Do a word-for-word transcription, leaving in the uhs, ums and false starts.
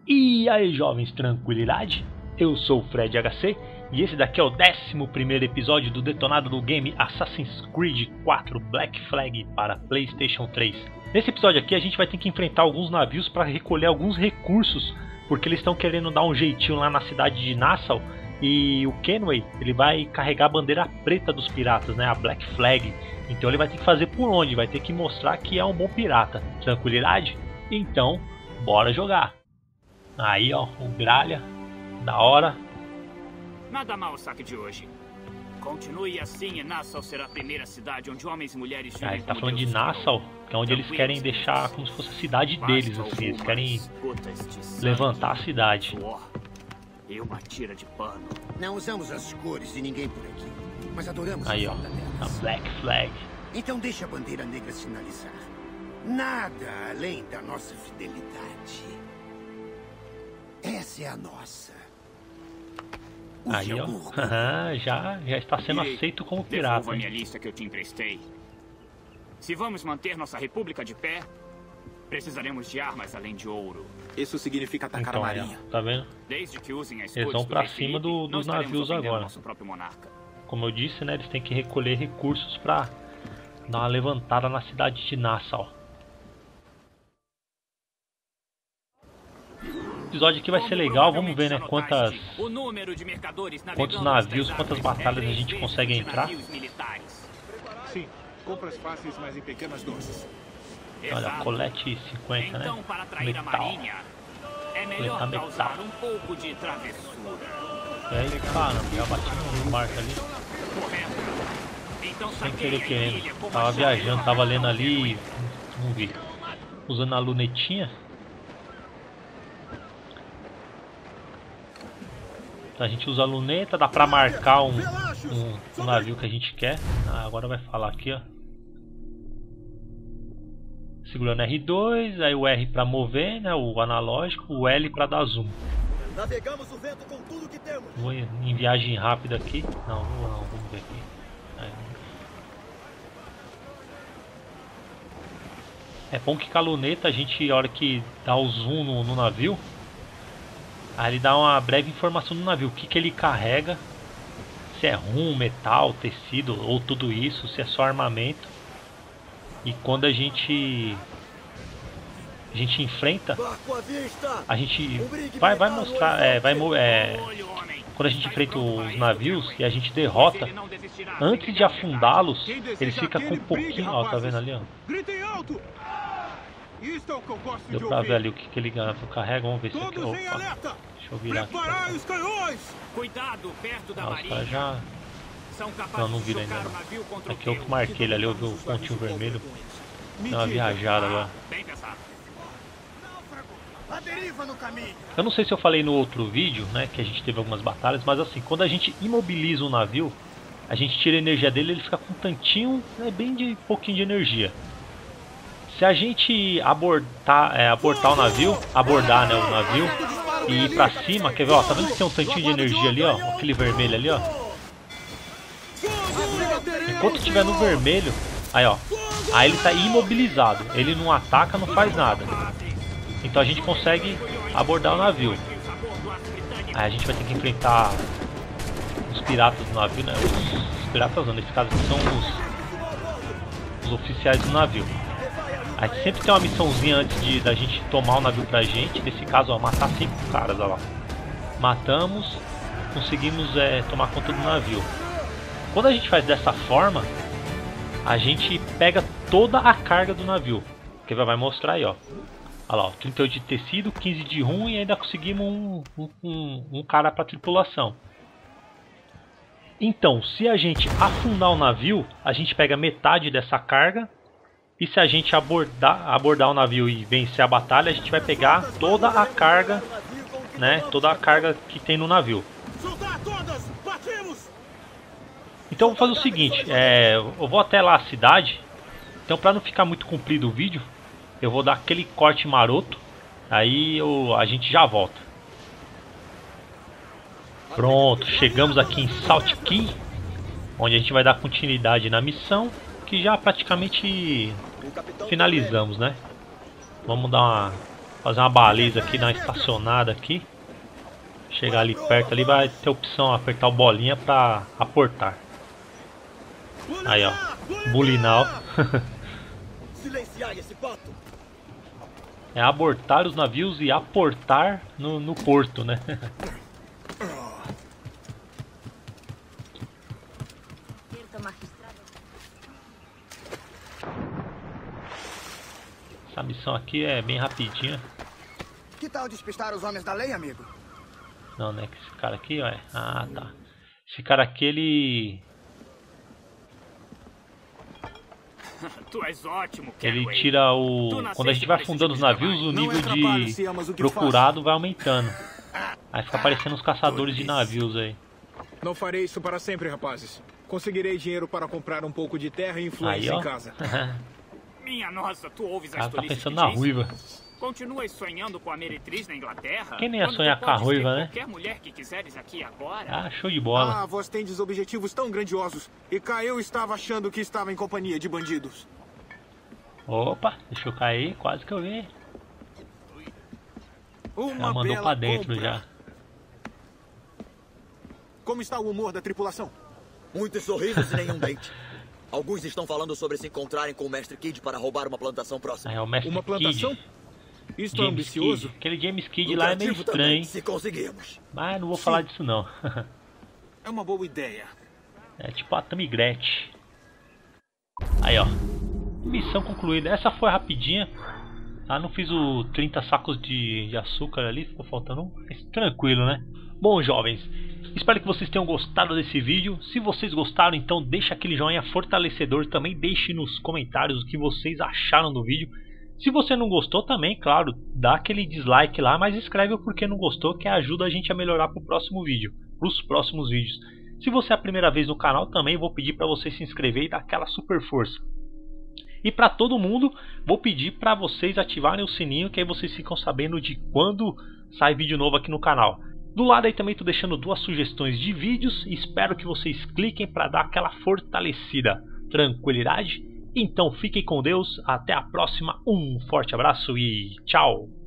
E aí, jovens, tranquilidade? Eu sou o Fred H C e esse daqui é o décimo primeiro episódio do detonado do game Assassin's Creed quatro Black Flag para PlayStation três. Nesse episódio aqui a gente vai ter que enfrentar alguns navios para recolher alguns recursos, porque eles estão querendo dar um jeitinho lá na cidade de Nassau. E o Kenway, ele vai carregar a bandeira preta dos piratas, né, a Black Flag. Então ele vai ter que fazer por onde? Vai ter que mostrar que é um bom pirata. Tranquilidade? Então, bora jogar. Aí, ó, o Gralha, da hora. Nada mal o saque de hoje. Continue assim e Nassau será a primeira cidade onde homens e mulheres vivem. Ah, ele tá falando de Nassau, que é onde eles querem deixar como se fosse a cidade deles, assim. Eles querem levantar a cidade. E uma tira de pano. Não usamos as cores de ninguém por aqui, mas adoramos aí, ó, a Black Flag. Então deixa a bandeira negra sinalizar. Nada além da nossa fidelidade. Essa é a nossa. Use aí, ó, orgulho. já, já está sendo E aceito como devolva pirata. a minha lista que eu te emprestei. Se vamos manter nossa república de pé, precisaremos de armas além de ouro. Isso significa atacar Então, a aí, marinha. ó, tá vendo? Desde que usem as Eles cores vão do pra Rei cima Felipe, do- não dos estaremos navios ofendendo agora. nosso próprio monarca. Como eu disse, né, eles têm que recolher recursos pra dar uma levantada na cidade de Nassau. O episódio aqui vai ser legal, vamos ver, né, quantas, O número de mercadores quantos navegando navios, nas quantas águas é batalhas a três gente vezes consegue de entrar. navios militares. Sim, compras fáceis, mas em pequenas doses. Olha, Exato. colete cinquenta, Então, né, para atrair a metal. marinha, é melhor Metal, causar metal. um pouco de travessura. E aí, caramba, já bati no barco ali, Correto? Então sem saqueie querer a querendo. ilha como Tava a joia viajando, do tava capitão lendo ali, Kenway. não vi. Usando a lunetinha. A gente usa a luneta, dá pra marcar um, um, um navio que a gente quer. Ah, agora vai falar aqui, ó. Segurando R dois, aí o R pra mover, né, o analógico, o L pra dar zoom. Navegamos o vento com tudo que temos. Vou em viagem rápida aqui. Não, não, não, vamos ver aqui. Aí. É bom que com a luneta a gente, a hora que dá o zoom no, no navio, aí ele dá uma breve informação do navio, o que, que ele carrega, se é rum, metal, tecido ou tudo isso, se é só armamento. E quando a gente a gente enfrenta, Barco à vista. a gente vai, vai mostrar, é, vai, mo- é, Olho, homem. quando a gente enfrenta os navios e a gente derrota, Ele não desistirá. antes de afundá-los, ele fica com um pouquinho, ó, tá vendo ali, ó? Gritem alto! Isto é o que eu gosto Deu de pra ouvir. ver ali o que, que ele carrega, vamos ver se aqui, Todos em opa, alerta! deixa eu virar aqui. Preparai os canhões! Cuidado perto da Ah, os marinha. caras já, São capazes não, não de viram chocar ainda o não. navio contra o Aqui eu teu. marquei ele ali, eu vi o pontinho vermelho, Me deu uma diga, viajada agora. Bem pensado. A deriva no caminho. Eu não sei se eu falei no outro vídeo, né, que a gente teve algumas batalhas, mas assim, quando a gente imobiliza um navio, a gente tira a energia dele, ele fica com um tantinho, né, bem de pouquinho de energia. Se a gente abortar, é, abortar o navio, abordar, né, o navio e ir pra cima, quer ver, ó, tá vendo que tem um tantinho de energia ali, ó, aquele vermelho ali, ó. Enquanto estiver no vermelho, aí ó, aí ele tá imobilizado, ele não ataca, não faz nada. Então a gente consegue abordar o navio. Aí a gente vai ter que enfrentar os piratas do navio, né? Os piratas não, nesse caso aqui são os, os oficiais do navio. Aí sempre tem uma missãozinha antes de da gente tomar o navio pra gente. Nesse caso, ó, matar cinco caras, ó lá. Matamos, conseguimos é, tomar conta do navio. Quando a gente faz dessa forma, a gente pega toda a carga do navio. Que vai mostrar aí, ó. Olha lá, ó, trinta e oito de tecido, quinze de rum e ainda conseguimos um, um, um, um cara para tripulação. Então, se a gente afundar o navio, a gente pega metade dessa carga. E se a gente abordar, abordar o navio e vencer a batalha, a gente vai pegar toda a carga, né? Toda a carga que tem no navio. Soltar todas. Partimos. Então eu vou fazer o seguinte, é, eu vou até lá a cidade. Então para não ficar muito comprido o vídeo, eu vou dar aquele corte maroto. Aí eu, a gente já volta. Pronto, chegamos aqui em Salt Key, onde a gente vai dar continuidade na missão, que já praticamente finalizamos, né? Vamos dar uma Fazer uma baliza aqui, dar uma estacionada aqui. Chegar ali perto, ali vai ter opção apertar o bolinha pra aportar. Aí ó, bulinal. Silenciar esse pato. É abortar os navios e aportar no, no porto, né? Essa missão aqui é bem rapidinha. Que tal despistar os homens da lei, amigo? Não, né? Que esse cara aqui, ó. Ah, tá. Esse cara aqui, ele... Tu és ótimo, Ele Kenway. tira o... Quando a gente vai afundando os navios, o nível de procurado vai aumentando. Aí fica aparecendo os caçadores de navios aí. Não farei isso para sempre, rapazes. Conseguirei dinheiro para comprar um pouco de terra e influência Aí, ó. em casa. Minha nossa, tu ouves O cara as tá tolices pensando que na diz? ruiva. Continuas sonhando com a meretriz na Inglaterra? Quem nem ia Quando sonhar tu com a podes ruiva, ter né? qualquer mulher que quiseres aqui agora. Ah, show de bola. Ah, vós tendes objetivos tão grandiosos. E cá eu estava achando que estava em companhia de bandidos. Opa, deixa eu cair, quase que eu vi. Uma Já mandou bela pra dentro compra. já. Como está o humor da tripulação? Muitos sorrisos e nenhum dente. Alguns estão falando sobre se encontrarem com o Mestre Kidd para roubar uma plantação próxima. Aí é o Mestre Uma plantação? Kid. Isto é James ambicioso. Kidd. Aquele James Kidd lá é meio Lucrativo estranho, também, hein? se conseguirmos. Mas não vou falar disso não. É uma boa ideia. É tipo a Tammy Gretchen. Aí ó, missão concluída. Essa foi rapidinha. Ah, não fiz o trinta sacos de, de açúcar ali, ficou faltando um. Mas tranquilo, né? Bom, jovens, espero que vocês tenham gostado desse vídeo. Se vocês gostaram, então deixa aquele joinha fortalecedor. Também deixe nos comentários o que vocês acharam do vídeo. Se você não gostou também, claro, dá aquele dislike lá, mas escreve o porquê não gostou, que ajuda a gente a melhorar para o próximo vídeo, para os próximos vídeos. Se você é a primeira vez no canal, também vou pedir para você se inscrever e dar aquela super força. E para todo mundo, vou pedir para vocês ativarem o sininho, que aí vocês ficam sabendo de quando sai vídeo novo aqui no canal. Do lado aí também estou deixando duas sugestões de vídeos, espero que vocês cliquem para dar aquela fortalecida. Tranquilidade? Então fiquem com Deus, até a próxima, um forte abraço e tchau!